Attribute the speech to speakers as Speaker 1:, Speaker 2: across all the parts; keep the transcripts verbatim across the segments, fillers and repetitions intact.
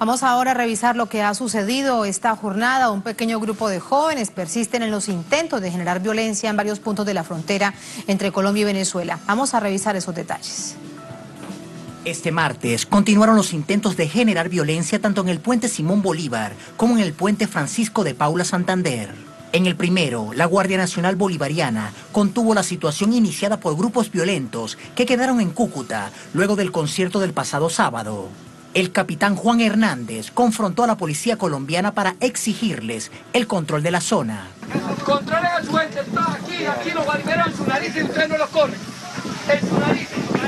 Speaker 1: Vamos ahora a revisar lo que ha sucedido esta jornada. Un pequeño grupo de jóvenes persisten en los intentos de generar violencia en varios puntos de la frontera entre Colombia y Venezuela. Vamos a revisar esos detalles.
Speaker 2: Este martes continuaron los intentos de generar violencia tanto en el puente Simón Bolívar como en el puente Francisco de Paula Santander. En el primero, la Guardia Nacional Bolivariana contuvo la situación iniciada por grupos violentos que quedaron en Cúcuta luego del concierto del pasado sábado. El capitán Juan Hernández confrontó a la policía colombiana para exigirles el control de la zona.
Speaker 3: Controlen a su gente, está aquí, aquí los baliveros en su nariz y ustedes no los corren. En su nariz.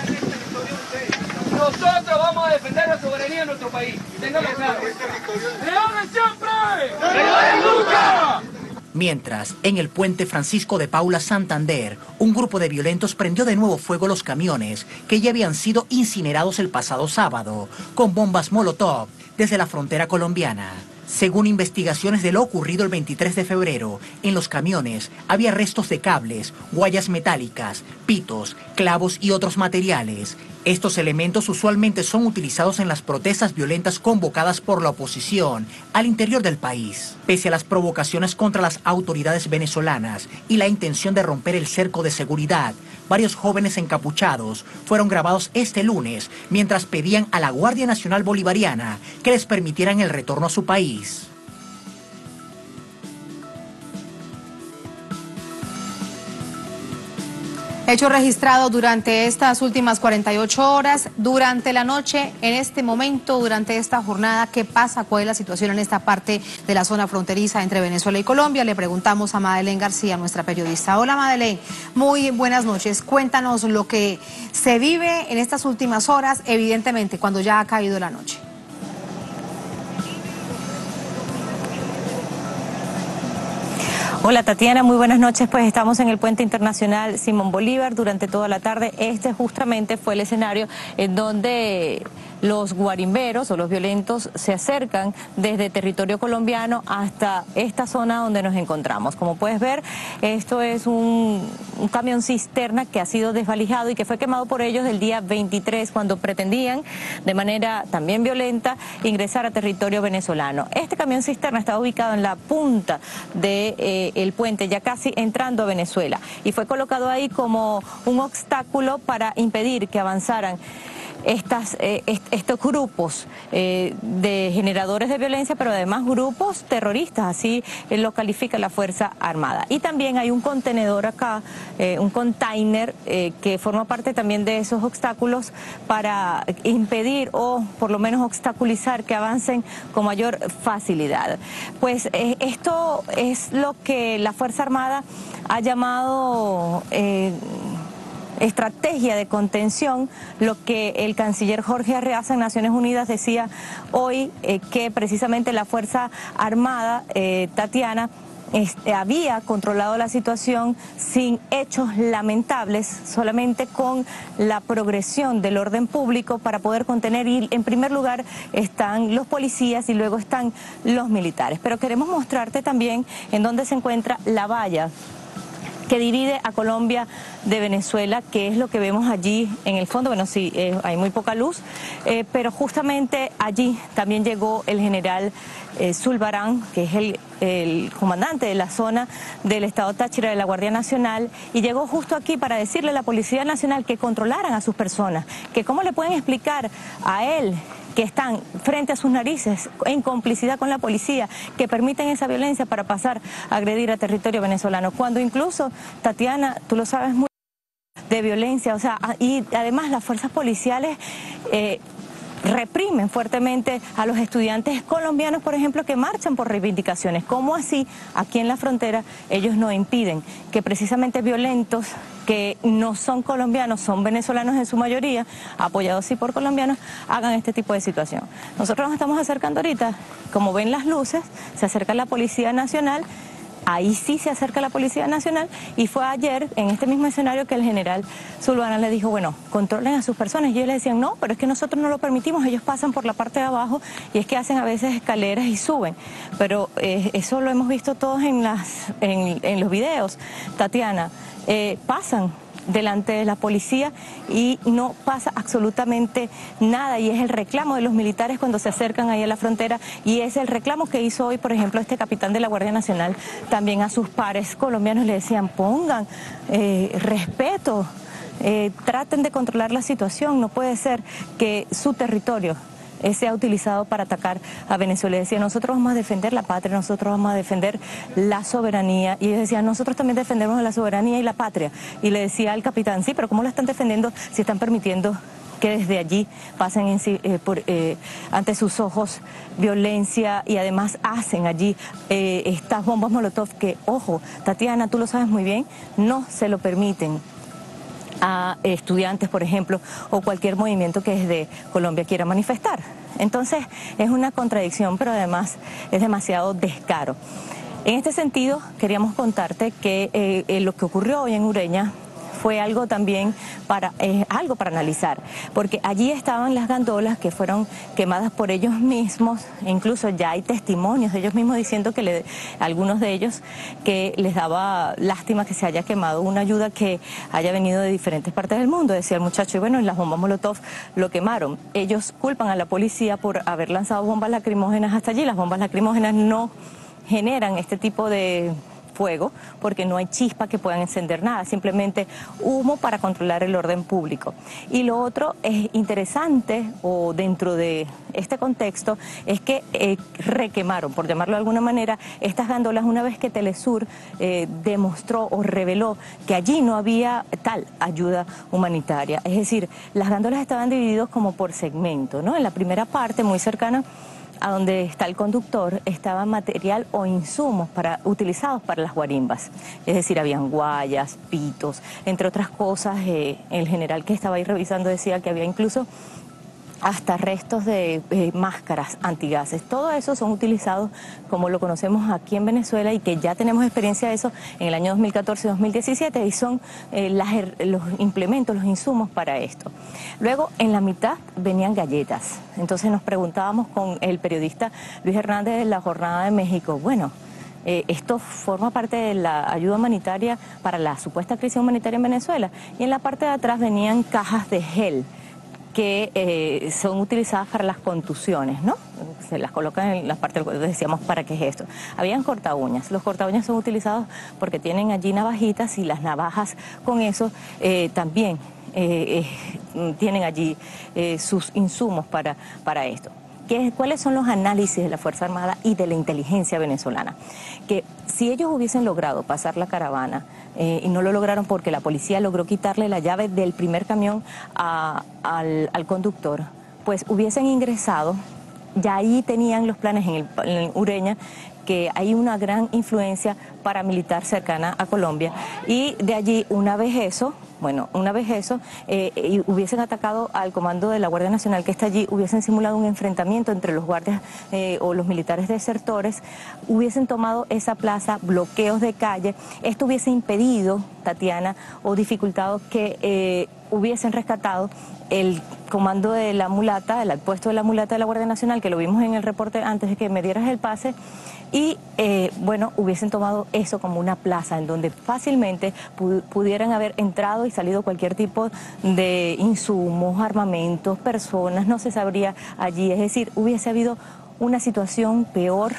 Speaker 3: Nosotros vamos a defender la soberanía de nuestro país. Ténganlo claro. ¡Leones siempre! ¡Leones nunca!
Speaker 2: Mientras, en el puente Francisco de Paula Santander, un grupo de violentos prendió de nuevo fuego los camiones que ya habían sido incinerados el pasado sábado, con bombas Molotov desde la frontera colombiana. Según investigaciones de lo ocurrido el veintitrés de febrero, en los camiones había restos de cables, guayas metálicas, pitos, clavos y otros materiales. Estos elementos usualmente son utilizados en las protestas violentas convocadas por la oposición al interior del país. Pese a las provocaciones contra las autoridades venezolanas y la intención de romper el cerco de seguridad, varios jóvenes encapuchados fueron grabados este lunes mientras pedían a la Guardia Nacional Bolivariana que les permitieran el retorno a su país.
Speaker 1: Hecho registrado durante estas últimas cuarenta y ocho horas, durante la noche, en este momento, durante esta jornada, ¿qué pasa? ¿Cuál es la situación en esta parte de la zona fronteriza entre Venezuela y Colombia? Le preguntamos a Madeleine García, nuestra periodista. Hola Madeleine, muy buenas noches. Cuéntanos lo que se vive en estas últimas horas, evidentemente, cuando ya ha caído la noche.
Speaker 4: Hola Tatiana, muy buenas noches. Pues estamos en el puente internacional Simón Bolívar durante toda la tarde. Este justamente fue el escenario en donde los guarimberos o los violentos se acercan desde territorio colombiano hasta esta zona donde nos encontramos. Como puedes ver, esto es un, un camión cisterna que ha sido desvalijado y que fue quemado por ellos el día veintitrés cuando pretendían de manera también violenta ingresar a territorio venezolano. Este camión cisterna estaba ubicado en la punta de eh, el puente, ya casi entrando a Venezuela, y fue colocado ahí como un obstáculo para impedir que avanzaran Estas, eh, est estos grupos eh, de generadores de violencia, pero además grupos terroristas, así eh, lo califica la Fuerza Armada. Y también hay un contenedor acá, eh, un container eh, que forma parte también de esos obstáculos para impedir o por lo menos obstaculizar que avancen con mayor facilidad. Pues eh, esto es lo que la Fuerza Armada ha llamado Eh, estrategia de contención, lo que el canciller Jorge Arreaza en Naciones Unidas decía hoy, eh, que precisamente la Fuerza Armada, eh, Tatiana, Este, había controlado la situación sin hechos lamentables, solamente con la progresión del orden público para poder contener, y en primer lugar están los policías y luego están los militares. Pero queremos mostrarte también en dónde se encuentra la valla que divide a Colombia de Venezuela, que es lo que vemos allí en el fondo. Bueno, sí, eh, hay muy poca luz, eh, pero justamente allí también llegó el general eh, Zulbarán, que es el, el comandante de la zona del estado Táchira de la Guardia Nacional, y llegó justo aquí para decirle a la Policía Nacional que controlaran a sus personas, que cómo le pueden explicar a él que están frente a sus narices en complicidad con la policía, que permiten esa violencia para pasar a agredir a territorio venezolano, cuando incluso, Tatiana, tú lo sabes muy de violencia, o sea, y además las fuerzas policiales eh, reprimen fuertemente a los estudiantes colombianos, por ejemplo, que marchan por reivindicaciones. ¿Cómo así aquí en la frontera ellos no impiden que precisamente violentos que no son colombianos, son venezolanos en su mayoría, apoyados sí por colombianos, hagan este tipo de situación? Nosotros nos estamos acercando ahorita, como ven las luces, se acerca la Policía Nacional. Ahí sí se acerca la Policía Nacional, y fue ayer en este mismo escenario que el general Zulbarán le dijo, bueno, controlen a sus personas. Y ellos le decían, no, pero es que nosotros no lo permitimos, ellos pasan por la parte de abajo y es que hacen a veces escaleras y suben. Pero eh, eso lo hemos visto todos en, las, en, en los videos, Tatiana, eh, pasan delante de la policía y no pasa absolutamente nada, y es el reclamo de los militares cuando se acercan ahí a la frontera, y es el reclamo que hizo hoy, por ejemplo, este capitán de la Guardia Nacional también a sus pares colombianos. Le decían, pongan eh, respeto, eh, traten de controlar la situación, no puede ser que su territorio sea utilizado para atacar a Venezuela. Decía, nosotros vamos a defender la patria, nosotros vamos a defender la soberanía. Y ellos decían, nosotros también defendemos la soberanía y la patria. Y le decía al capitán, sí, pero ¿cómo la están defendiendo si están permitiendo que desde allí pasen en, eh, por, eh, ante sus ojos violencia, y además hacen allí eh, estas bombas molotov que, ojo, Tatiana, tú lo sabes muy bien, no se lo permiten a estudiantes, por ejemplo, o cualquier movimiento que desde Colombia quiera manifestar? Entonces es una contradicción, pero además es demasiado descaro. En este sentido, queríamos contarte que eh, eh, lo que ocurrió hoy en Ureña fue algo también para, eh, algo para analizar, porque allí estaban las gandolas que fueron quemadas por ellos mismos, e incluso ya hay testimonios de ellos mismos diciendo que le, algunos de ellos que les daba lástima que se haya quemado una ayuda que haya venido de diferentes partes del mundo. Decía el muchacho, y bueno, en las bombas molotov lo quemaron. Ellos culpan a la policía por haber lanzado bombas lacrimógenas hasta allí. Las bombas lacrimógenas no generan este tipo de fuego porque no hay chispa que puedan encender nada, simplemente humo para controlar el orden público. Y lo otro es interesante, o dentro de este contexto, es que eh, requemaron, por llamarlo de alguna manera, estas gandolas una vez que Telesur eh, demostró o reveló que allí no había tal ayuda humanitaria. Es decir, las gandolas estaban divididas como por segmento, ¿no? En la primera parte, muy cercana a donde está el conductor, estaba material o insumos para, utilizados para las guarimbas. Es decir, habían guayas, pitos, entre otras cosas. Eh, el general que estaba ahí revisando decía que había incluso hasta restos de eh, máscaras antigases. Todo eso son utilizados como lo conocemos aquí en Venezuela, y que ya tenemos experiencia de eso en el año dos mil catorce y dos mil diecisiete, y son eh, las, los implementos, los insumos para esto. Luego, en la mitad venían galletas. Entonces nos preguntábamos con el periodista Luis Hernández de La Jornada de México, bueno, Eh, esto forma parte de la ayuda humanitaria para la supuesta crisis humanitaria en Venezuela. Y en la parte de atrás venían cajas de gel que eh, son utilizadas para las contusiones, ¿no? Se las colocan en la parte del cuerpo. Decíamos, ¿para qué es esto? Habían corta uñas. Los corta uñas son utilizados porque tienen allí navajitas, y las navajas con eso eh, también eh, eh, tienen allí eh, sus insumos para, para esto. ¿Qué, ¿Cuáles son los análisis de la Fuerza Armada y de la inteligencia venezolana? Que si ellos hubiesen logrado pasar la caravana, eh, y no lo lograron porque la policía logró quitarle la llave del primer camión a, al, al conductor, pues hubiesen ingresado, ya ahí tenían los planes en, el, en Ureña, que hay una gran influencia paramilitar cercana a Colombia, y de allí, una vez eso, bueno, una vez eso, eh, y hubiesen atacado al comando de la Guardia Nacional que está allí, hubiesen simulado un enfrentamiento entre los guardias eh, o los militares desertores, hubiesen tomado esa plaza, bloqueos de calle. Esto hubiese impedido, Tatiana, o dificultado que eh, hubiesen rescatado el comando de la mulata, el puesto de la mulata de la Guardia Nacional, que lo vimos en el reporte antes de que me dieras el pase, y eh, bueno, hubiesen tomado eso como una plaza en donde fácilmente pu pudieran haber entrado y salido cualquier tipo de insumos, armamentos, personas, no se sabría allí. Es decir, hubiese habido una situación peor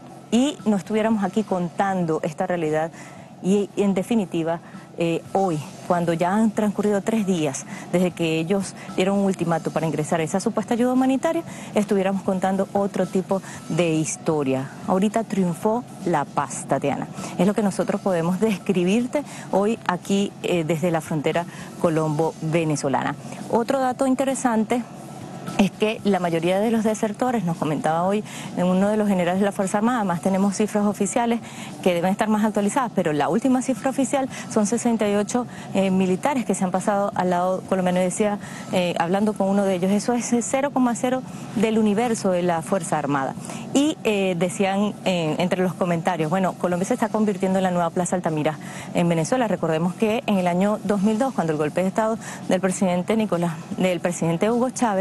Speaker 4: y no estuviéramos aquí contando esta realidad. Y en definitiva, eh, hoy, cuando ya han transcurrido tres días desde que ellos dieron un ultimato para ingresar a esa supuesta ayuda humanitaria, estuviéramos contando otro tipo de historia. Ahorita triunfó la paz, Tatiana. Es lo que nosotros podemos describirte hoy aquí eh, desde la frontera colombo-venezolana. Otro dato interesante es que la mayoría de los desertores, nos comentaba hoy en uno de los generales de la Fuerza Armada, además tenemos cifras oficiales que deben estar más actualizadas, pero la última cifra oficial son sesenta y ocho eh, militares que se han pasado al lado colombiano. Decía, eh, hablando con uno de ellos, eso es cero coma cero del universo de la Fuerza Armada. Y eh, decían eh, entre los comentarios, bueno, Colombia se está convirtiendo en la nueva Plaza Altamira en Venezuela. Recordemos que en el año dos mil dos, cuando el golpe de Estado del presidente Nicolás, del presidente Hugo Chávez,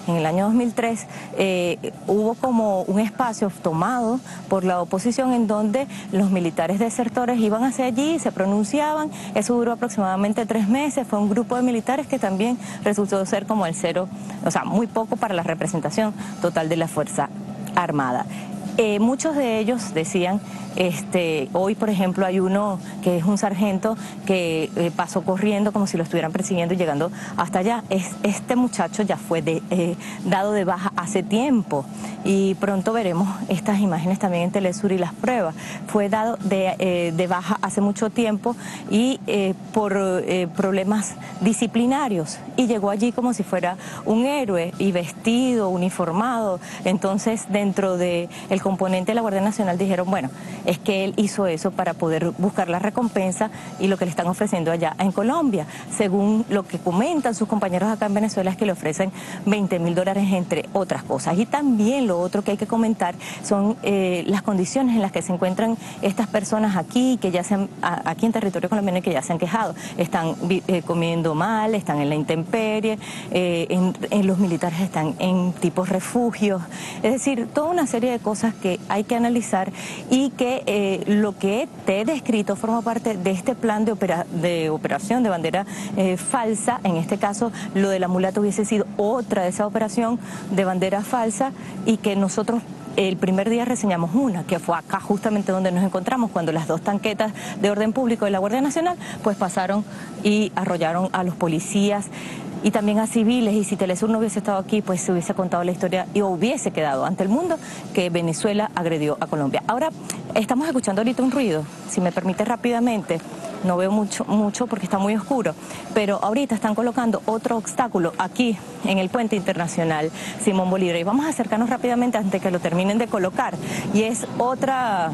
Speaker 4: en el año dos mil tres, eh, hubo como un espacio tomado por la oposición en donde los militares desertores iban hacia allí, se pronunciaban, eso duró aproximadamente tres meses, fue un grupo de militares que también resultó ser como el cero, o sea, muy poco para la representación total de la Fuerza Armada. Eh, muchos de ellos decían, este, hoy por ejemplo hay uno que es un sargento que eh, pasó corriendo como si lo estuvieran persiguiendo y llegando hasta allá. Es, este muchacho ya fue de, eh, dado de baja hace tiempo y pronto veremos estas imágenes también en Telesur y las pruebas. Fue dado de, eh, de baja hace mucho tiempo y eh, por eh, problemas disciplinarios y llegó allí como si fuera un héroe y vestido, uniformado. Entonces dentro de el componente de la Guardia Nacional dijeron, bueno, es que él hizo eso para poder buscar la recompensa y lo que le están ofreciendo allá en Colombia. Según lo que comentan sus compañeros acá en Venezuela es que le ofrecen veinte mil dólares entre otras cosas. Y también lo otro que hay que comentar son eh, las condiciones en las que se encuentran estas personas aquí, que ya se han, a, aquí en territorio colombiano y que ya se han quejado. Están eh, comiendo mal, están en la intemperie, eh, en, en los militares están en tipos refugios. Es decir, toda una serie de cosas que hay que analizar y que eh, lo que te he descrito forma parte de este plan de, opera, de operación de bandera eh, falsa. En este caso, lo de la mulata hubiese sido otra de esa operación de bandera falsa y que nosotros el primer día reseñamos una, que fue acá justamente donde nos encontramos, cuando las dos tanquetas de orden público de la Guardia Nacional pues pasaron y arrollaron a los policías y también a civiles, y si Telesur no hubiese estado aquí, pues se hubiese contado la historia y hubiese quedado ante el mundo que Venezuela agredió a Colombia. Ahora, estamos escuchando ahorita un ruido, si me permite rápidamente, no veo mucho, mucho porque está muy oscuro, pero ahorita están colocando otro obstáculo aquí en el puente internacional Simón Bolívar, y vamos a acercarnos rápidamente antes de que lo terminen de colocar, y es otra...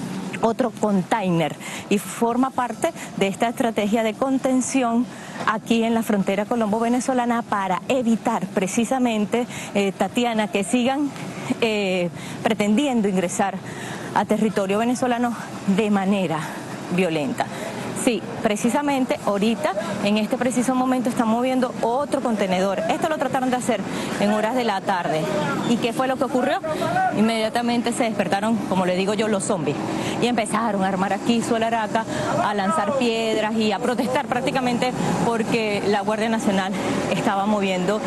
Speaker 4: otro container y forma parte de esta estrategia de contención aquí en la frontera colombo-venezolana para evitar precisamente, eh, Tatiana, que sigan eh, pretendiendo ingresar a territorio venezolano de manera violenta. Sí, precisamente ahorita, en este preciso momento, están moviendo otro contenedor. Esto lo trataron de hacer en horas de la tarde. ¿Y qué fue lo que ocurrió? Inmediatamente se despertaron, como le digo yo, los zombies. Y empezaron a armar aquí su alaraca, a lanzar piedras y a protestar prácticamente porque la Guardia Nacional estaba moviendo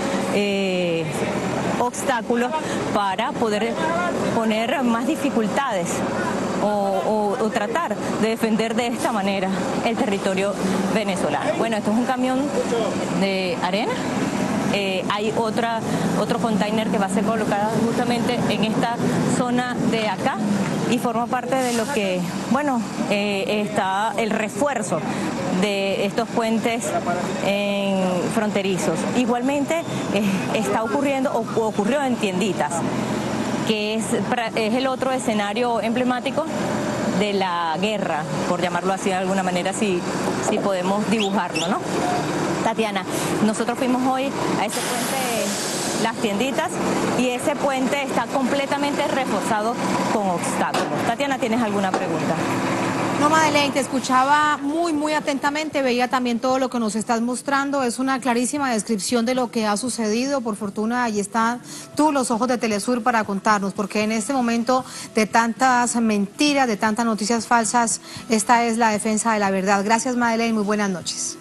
Speaker 4: eh, obstáculos para poder poner más dificultades o, o, o tratar de defender de esta manera el territorio venezolano. Bueno, esto es un camión de arena. Eh, hay otra, otro container que va a ser colocado justamente en esta zona de acá y forma parte de lo que, bueno, eh, está el refuerzo de estos puentes en fronterizos. Igualmente eh, está ocurriendo o, o ocurrió en Tienditas, que es, es el otro escenario emblemático de la guerra, por llamarlo así de alguna manera, si, si podemos dibujarlo, ¿no? Tatiana, nosotros fuimos hoy a ese puente Las Tienditas y ese puente está completamente reforzado con obstáculos. Tatiana, ¿tienes alguna pregunta?
Speaker 1: No, Madeleine, te escuchaba muy, muy atentamente, veía también todo lo que nos estás mostrando, es una clarísima descripción de lo que ha sucedido, por fortuna ahí están tú, los ojos de Telesur para contarnos, porque en este momento de tantas mentiras, de tantas noticias falsas, esta es la defensa de la verdad. Gracias, Madeleine, muy buenas noches.